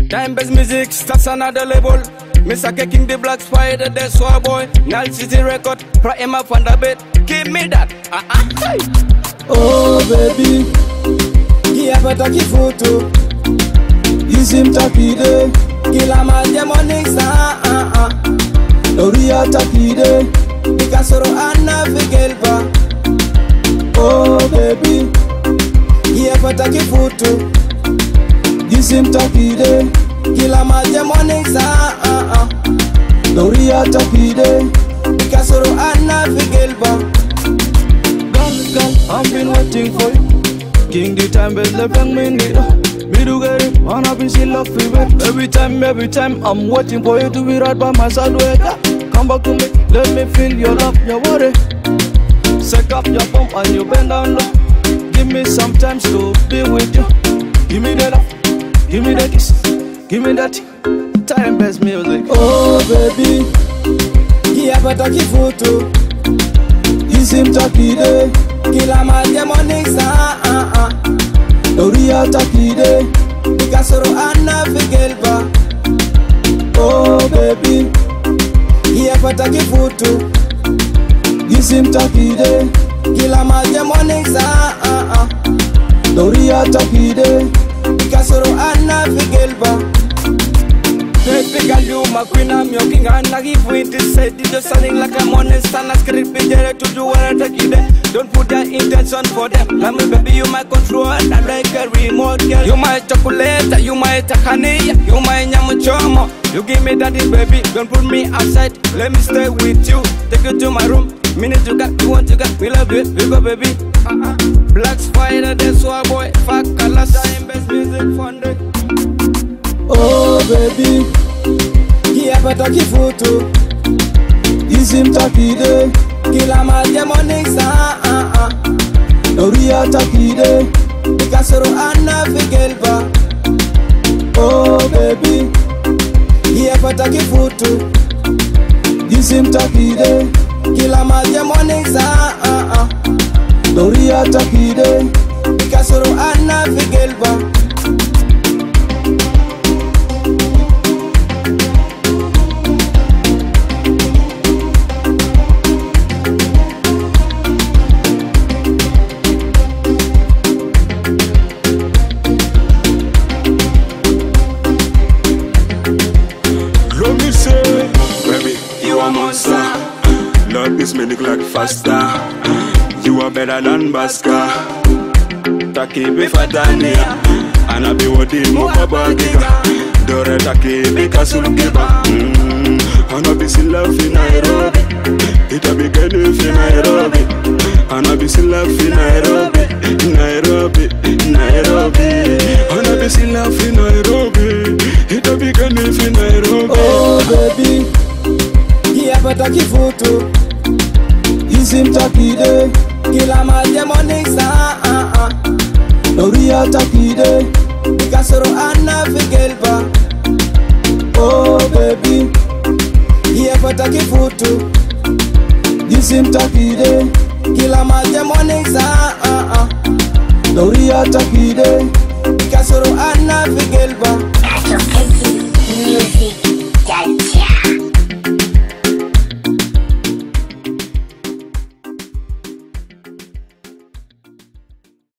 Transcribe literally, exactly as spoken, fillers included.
Time-based music, that's another level. Mister King the Black Spider, the swag boy. Nal City record, prime up on the bed. Give me that. Uh -uh. Oh baby, kiapata kifutu Yizim tapide, kila maje morning sa ah ah. Doria tapide, bikasoro anna figelba. Oh baby, kiapata kifutu Yizim tapide, kila maje morning sa ah ah. Doria tapide, bikasoro anna figelba. I've been waiting for you. King the time best left and me need me to get it. Wanna be still love you babe. Every time, every time I'm waiting for you to be right by my side. Wake up, come back to me, let me feel your love, your worry. Set up your pump and you bend down low. Give me some time to be with you. Give me the love, give me the kiss, give me that time best music. Oh baby, kiapata kifutu Yizim tapide, kila maje morning sa ah ah. Doria tapide, bikasoro anna figelba. Oh baby, kiapata kifutu Yizim tapide, kila maje morning sa ah ah. Doria tapide, bikasoro anna figelba. Baby girl, you my queen, I'm your king. And I give you this set. It's just sounding like I'm on a stand. I script it there to do what I take it there. Don't put that intention for them. Let me baby, you my control. I like a remote girl. You my chocolate, you my honey, you my nyamuchomo. You give me that baby, don't put me outside. Let me stay with you. Take you to my room. Minute you got, you want you got. We love you, we go baby. Uh-uh. Black Spider, that's why boy. Fuck, I love time best music funded. Oh baby, kiapata kifutu Yizim tapide, kila maje morning sa ah ah. Doria tapide, bikasoro anna figelba. Oh baby, kiapata kifutu Yizim tapide, kila maje morning sa ah ah. Doria tapide, bikasoro anna figelba. Lord, this make like faster. You are better than Baska. Taki be fatania, and I be what the mopa bagiga. Dore taki be kasulugiba. And I be still love in Nairobi. It a be good in Nairobi. And I be still love in Nairobi, Nairobi, Nairobi. And I be still love in Nairobi. It a be good in Nairobi. Oh baby, kiapata kifutu Yizim tapide, kila maje morning sa ah ah. Doria tapide, bikasoro anna figelba. Oh baby, kiapata kifutu Yizim tapide, kila maje morning sa ah ah. Doria tapide, bikasoro anna figelba. Music.